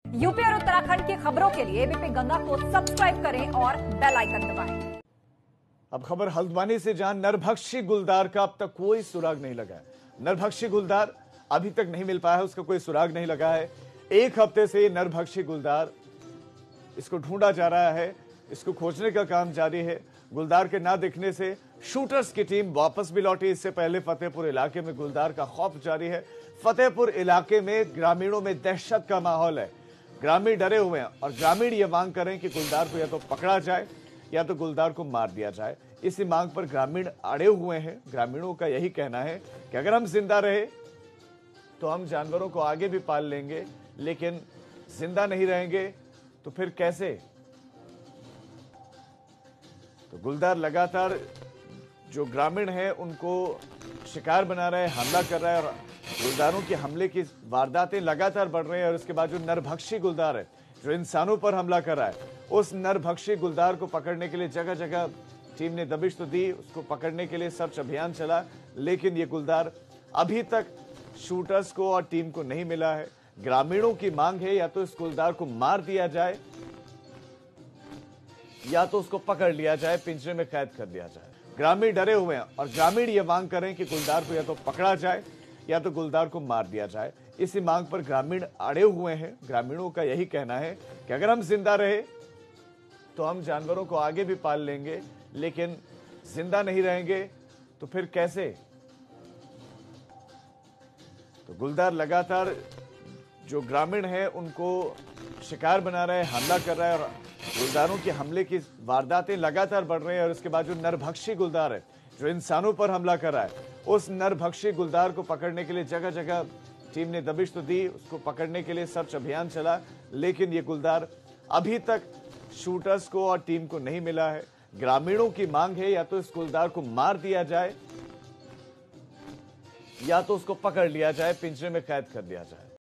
UP और उत्तराखंड की खबरों के लिए एबीपी गंगा को सब्सक्राइब करें और बेल आइकन दबाएं। अब खबर हल्द्वानी से, जहां नरभक्षी गुलदार का अब तक कोई सुराग नहीं लगा है। नरभक्षी गुलदार अभी तक नहीं मिल पाया है, उसका कोई सुराग नहीं लगा है। एक हफ्ते से नरभक्षी गुलदार, इसको ढूंढा जा रहा है, इसको खोजने का काम जारी है। गुलदार के ना दिखने से शूटर्स की टीम वापस भी लौटी। इससे पहले फतेहपुर इलाके में गुलदार का खौफ जारी है। फतेहपुर इलाके में ग्रामीणों में दहशत का माहौल है। ग्रामीण डरे हुए हैं और ग्रामीण ये मांग करें कि गुलदार को या तो पकड़ा जाए या तो गुलदार को मार दिया जाए। इसी मांग पर ग्रामीण अड़े हुए हैं। ग्रामीणों का यही कहना है कि अगर हम जिंदा रहे तो हम जानवरों को आगे भी पाल लेंगे, लेकिन जिंदा नहीं रहेंगे तो फिर कैसे। तो गुलदार लगातार जो ग्रामीण है उनको शिकार बना रहे हैं, हमला कर रहा है और गुलदारों के हमले की वारदातें लगातार बढ़ रही हैं। और इसके बाद जो नरभक्षी गुलदार है, जो इंसानों पर हमला कर रहा है, उस नरभक्षी गुलदार को पकड़ने के लिए जगह जगह टीम ने दबिश तो दी। उसको पकड़ने के लिए सर्च अभियान चला, लेकिन ये गुलदार अभी तक शूटर्स को और टीम को नहीं मिला है। ग्रामीणों की मांग है या तो इस गुलदार को मार दिया जाए या तो उसको पकड़ लिया जाए, पिंजरे में कैद कर दिया जाए। ग्रामीण डरे हुए हैं और ग्रामीण ये मांग करें कि गुलदार को या तो पकड़ा जाए या तो गुलदार को मार दिया जाए। इसी मांग पर ग्रामीण अड़े हुए हैं। ग्रामीणों का यही कहना है कि अगर हम जिंदा रहे तो हम जानवरों को आगे भी पाल लेंगे, लेकिन जिंदा नहीं रहेंगे तो फिर कैसे। तो गुलदार लगातार जो ग्रामीण है उनको शिकार बना रहे हैं, हमला कर रहा है और गुलदारों के हमले की वारदातें लगातार बढ़ रही हैं। और इसके बाद जो नरभक्षी गुलदार है, जो इंसानों पर हमला कर रहा है, उस नरभक्षी गुलदार को पकड़ने के लिए जगह जगह टीम ने दबिश तो दी। उसको पकड़ने के लिए सर्च अभियान चला, लेकिन ये गुलदार अभी तक शूटर्स को और टीम को नहीं मिला है। ग्रामीणों की मांग है या तो इस गुलदार को मार दिया जाए या तो उसको पकड़ लिया जाए, पिंजरे में कैद कर दिया जाए।